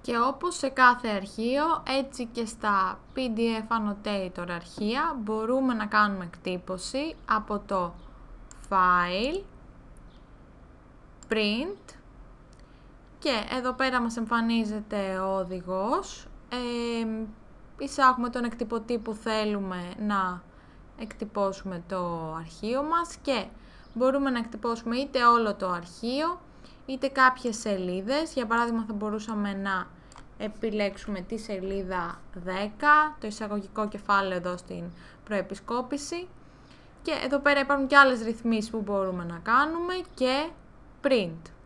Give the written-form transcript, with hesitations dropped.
Και όπως σε κάθε αρχείο, έτσι και στα PDF Annotator αρχεία, μπορούμε να κάνουμε εκτύπωση από το File, Print και εδώ πέρα μας εμφανίζεται ο οδηγός. Εισάγουμε τον εκτυπωτή που θέλουμε να εκτυπώσουμε το αρχείο μας και μπορούμε να εκτυπώσουμε είτε όλο το αρχείο, είτε κάποιες σελίδες. Για παράδειγμα θα μπορούσαμε να επιλέξουμε τη σελίδα 10, το εισαγωγικό κεφάλαιο εδώ στην προεπισκόπηση. Και εδώ πέρα υπάρχουν και άλλες ρυθμίσεις που μπορούμε να κάνουμε και print.